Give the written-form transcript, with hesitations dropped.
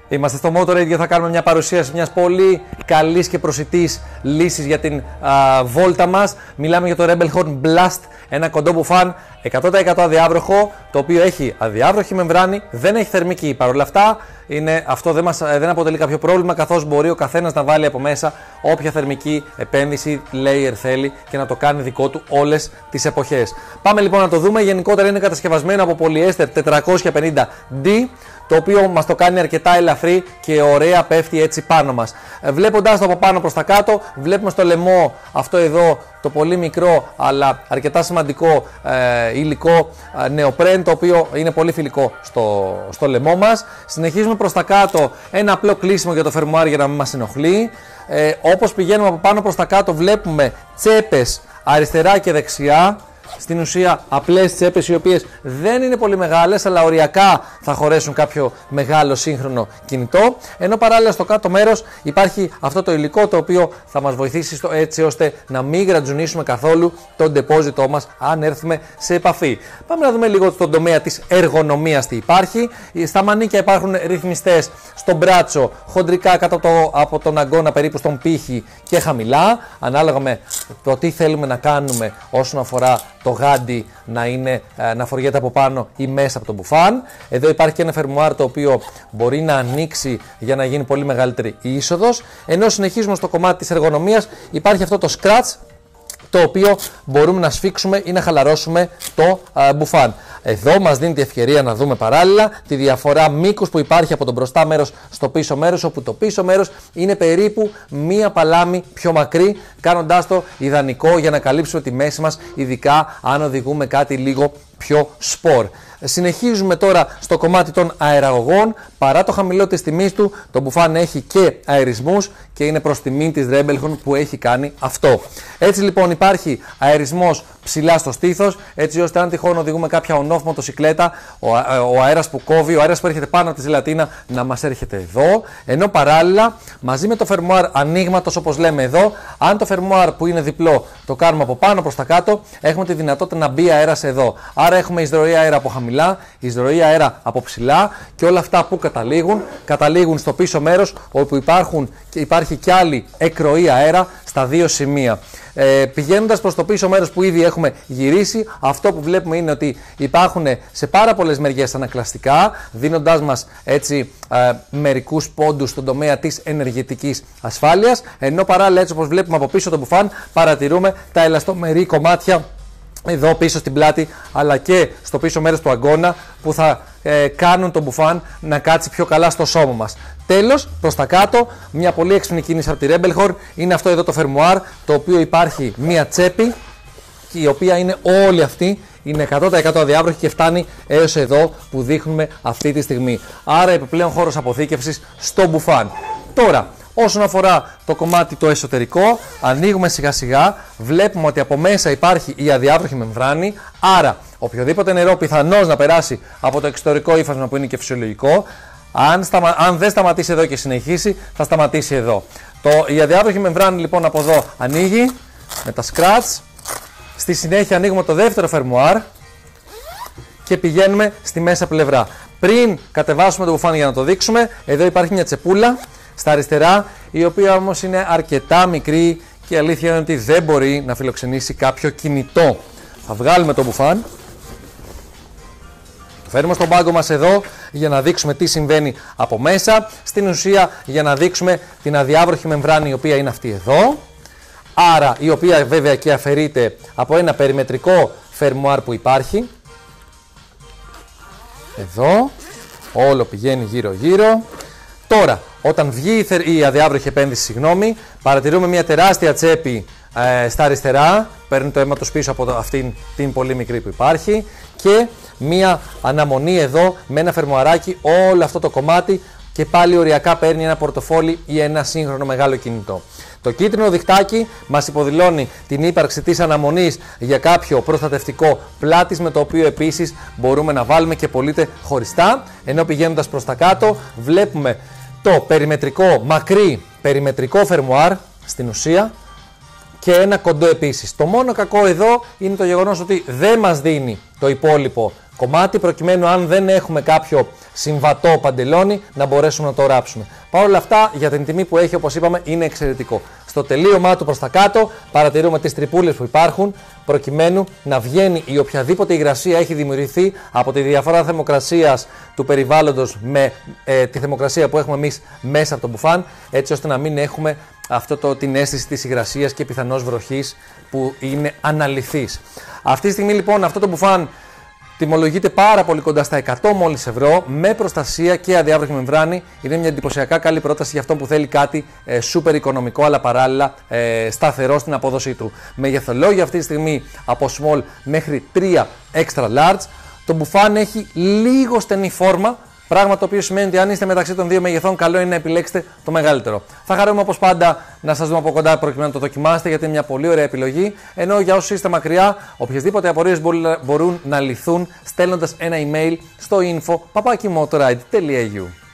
Είμαστε στο Motorrad και θα κάνουμε μια παρουσίαση μιας πολύ καλής και προσιτής λύσης για την βόλτα μας. Μιλάμε για το Rebel Horn Blast, ένα κοντό μπουφάν 100% αδιάβροχο, το οποίο έχει αδιάβροχη μεμβράνη, δεν έχει θερμική. Παρ' όλα αυτά, αυτό δεν αποτελεί κάποιο πρόβλημα, καθώς μπορεί ο καθένας να βάλει από μέσα όποια θερμική επένδυση layer θέλει και να το κάνει δικό του όλες τις εποχές. Πάμε λοιπόν να το δούμε. Γενικότερα είναι κατασκευασμένο από πολυέστερ 450D, το οποίο μας το κάνει αρκετά ελαφρύ και ωραία πέφτει έτσι πάνω μας. Βλέποντας το από πάνω προς τα κάτω, βλέπουμε στο λαιμό αυτό εδώ το πολύ μικρό αλλά αρκετά σημαντικό υλικό νεοπρέν, το οποίο είναι πολύ φιλικό στο λαιμό μας. Συνεχίζουμε προς τα κάτω, ένα απλό κλείσιμο για το φερμουάρ για να μην μας ενοχλεί. Όπως πηγαίνουμε από πάνω προς τα κάτω, βλέπουμε τσέπες αριστερά και δεξιά. Στην ουσία απλές τσέπες, οι οποίες δεν είναι πολύ μεγάλες, αλλά οριακά θα χωρέσουν κάποιο μεγάλο σύγχρονο κινητό. Ενώ παράλληλα στο κάτω μέρος υπάρχει αυτό το υλικό, το οποίο θα μας βοηθήσει έτσι ώστε να μην γρατζουνίσουμε καθόλου το ντεπόζιτό μας αν έρθουμε σε επαφή. Πάμε να δούμε λίγο στον τομέα της εργονομίας τι υπάρχει. Στα μανίκια υπάρχουν ρυθμιστές στο μπράτσο, χοντρικά κάτω από τον αγκώνα περίπου στον πύχη και χαμηλά, ανάλογα με το τι θέλουμε να κάνουμε όσον αφορά το γάντι να φοριέται από πάνω ή μέσα από το μπουφάν. Εδώ υπάρχει και ένα φερμουάρ το οποίο μπορεί να ανοίξει για να γίνει πολύ μεγαλύτερη η είσοδος. Ενώ συνεχίζουμε στο κομμάτι της εργονομίας, υπάρχει αυτό το scratch, το οποίο μπορούμε να σφίξουμε ή να χαλαρώσουμε το μπουφάν. Εδώ μας δίνει τη ευκαιρία να δούμε παράλληλα τη διαφορά μήκους που υπάρχει από το μπροστά μέρος στο πίσω μέρος, όπου το πίσω μέρος είναι περίπου μία παλάμη πιο μακρύ, κάνοντάς το ιδανικό για να καλύψουμε τη μέση μας, ειδικά αν οδηγούμε κάτι λίγο πιο σπορ. Συνεχίζουμε τώρα στο κομμάτι των αεραγωγών. Παρά το χαμηλό της τιμής του, το μπουφάν έχει και αερισμούς και είναι προς τιμή της Rebel Horn που έχει κάνει αυτό. Έτσι λοιπόν υπάρχει αερισμός ψηλά στο στήθος, έτσι ώστε αν τυχόν οδηγούμε κάποια on-off μοτοσικλέτα, ο αέρας που κόβει, ο αέρας που έρχεται πάνω από τη ζελατίνα να μας έρχεται εδώ. Ενώ παράλληλα, μαζί με το φερμουάρ ανοίγματος, όπως λέμε εδώ, αν το φερμουάρ που είναι διπλό το κάνουμε από πάνω προς τα κάτω, έχουμε τη δυνατότητα να μπει αέρας εδώ. Άρα έχουμε εισρωή αέρα από χαμηλά, εισρωή αέρα από ψηλά, και όλα αυτά που καταλήγουν στο πίσω μέρος, όπου υπάρχει και άλλη εκροή αέρα στα δύο σημεία. Πηγαίνοντας προς το πίσω μέρος που ήδη έχουμε γυρίσει, αυτό που βλέπουμε είναι ότι υπάρχουν σε πάρα πολλές μεριές ανακλαστικά, δίνοντάς μας έτσι μερικούς πόντους στον τομέα της ενεργητικής ασφάλειας, ενώ παράλληλα, έτσι όπως βλέπουμε από πίσω το μπουφάν, παρατηρούμε τα ελαστομερή κομμάτια εδώ πίσω στην πλάτη, αλλά και στο πίσω μέρος του αγκώνα, που θα κάνουν το μπουφάν να κάτσει πιο καλά στο σώμα μας. Τέλος, προς τα κάτω, μια πολύ έξυπνη κίνηση από τη Rebel Horn είναι αυτό εδώ το φερμουάρ, το οποίο υπάρχει μια τσέπη, η οποία είναι όλη αυτή, είναι 100% αδιάβροχη και φτάνει έως εδώ που δείχνουμε αυτή τη στιγμή. Άρα επιπλέον χώρος αποθήκευσης στο μπουφάν. Τώρα, όσον αφορά το κομμάτι το εσωτερικό, ανοίγουμε σιγά σιγά, βλέπουμε ότι από μέσα υπάρχει η αδιάβροχη μεμβράνη, άρα οποιοδήποτε νερό πιθανώς να περάσει από το εξωτερικό ύφασμα, που είναι και φυσιολογικό, αν δεν σταματήσει εδώ και συνεχίσει, θα σταματήσει εδώ. Η αδιάβροχη μεμβράνη λοιπόν από εδώ ανοίγει με τα scratch. Στη συνέχεια ανοίγουμε το δεύτερο φερμουάρ και πηγαίνουμε στη μέσα πλευρά. Πριν κατεβάσουμε το μπουφάν για να το δείξουμε, εδώ υπάρχει μια τσεπούλα στα αριστερά, η οποία όμως είναι αρκετά μικρή και η αλήθεια είναι ότι δεν μπορεί να φιλοξενήσει κάποιο κινητό. Θα βγάλουμε το μπουφάν, το φέρνουμε στον πάγκο μας εδώ για να δείξουμε τι συμβαίνει από μέσα. Στην ουσία, για να δείξουμε την αδιάβροχη μεμβράνη, η οποία είναι αυτή εδώ, άρα η οποία βέβαια και αφαιρείται από ένα περιμετρικό φερμουάρ που υπάρχει εδώ, όλο πηγαίνει γύρω γύρω. Τώρα, όταν βγει η αδιάβροχη επένδυση, παρατηρούμε μια τεράστια τσέπη στα αριστερά, παίρνει το αίμα του πίσω από αυτήν την πολύ μικρή που υπάρχει, και μια αναμονή εδώ με ένα φερμουαράκι, όλο αυτό το κομμάτι, και πάλι οριακά παίρνει ένα πορτοφόλι ή ένα σύγχρονο μεγάλο κινητό. Το κίτρινο διχτάκι μας υποδηλώνει την ύπαρξη της αναμονής για κάποιο προστατευτικό πλάτης, με το οποίο επίσης μπορούμε να βάλουμε και πωλείται χωριστά. Ενώ πηγαίνοντας προς τα κάτω, βλέπουμε το μακρύ περιμετρικό φερμουάρ στην ουσία, και ένα κοντό επίσης. Το μόνο κακό εδώ είναι το γεγονός ότι δεν μας δίνει το υπόλοιπο κομμάτι, προκειμένου αν δεν έχουμε κάποιο συμβατό παντελόνι να μπορέσουμε να το ράψουμε. Παρ' όλα αυτά, για την τιμή που έχει, όπως είπαμε, είναι εξαιρετικό. Στο τελείωμά του προς τα κάτω παρατηρούμε τις τρυπούλες που υπάρχουν, προκειμένου να βγαίνει η οποιαδήποτε υγρασία έχει δημιουργηθεί από τη διαφορά θερμοκρασίας του περιβάλλοντος με τη θερμοκρασία που έχουμε εμείς μέσα από το μπουφάν, έτσι ώστε να μην έχουμε την αίσθηση της υγρασίας και πιθανώς βροχής που είναι αναλυθής. Αυτή τη στιγμή λοιπόν αυτό το μπουφάν τιμολογείται πάρα πολύ κοντά στα 100 μόλις ευρώ, με προστασία και αδιάβροχη μεμβράνη. Είναι μια εντυπωσιακά καλή πρόταση για αυτόν που θέλει κάτι σούπερ οικονομικό, αλλά παράλληλα σταθερό στην απόδοσή του. Μεγεθολόγια αυτή τη στιγμή από small μέχρι 3 extra large. Το μπουφάν έχει λίγο στενή φόρμα, πράγμα το οποίο σημαίνει ότι αν είστε μεταξύ των δύο μεγεθών, καλό είναι να επιλέξετε το μεγαλύτερο. Θα χαρούμε όπως πάντα να σας δούμε από κοντά προκειμένου να το δοκιμάσετε, γιατί είναι μια πολύ ωραία επιλογή. Ενώ για όσους είστε μακριά, οποιασδήποτε απορίες μπορούν να λυθούν στέλνοντας ένα email στο info@motorride.eu.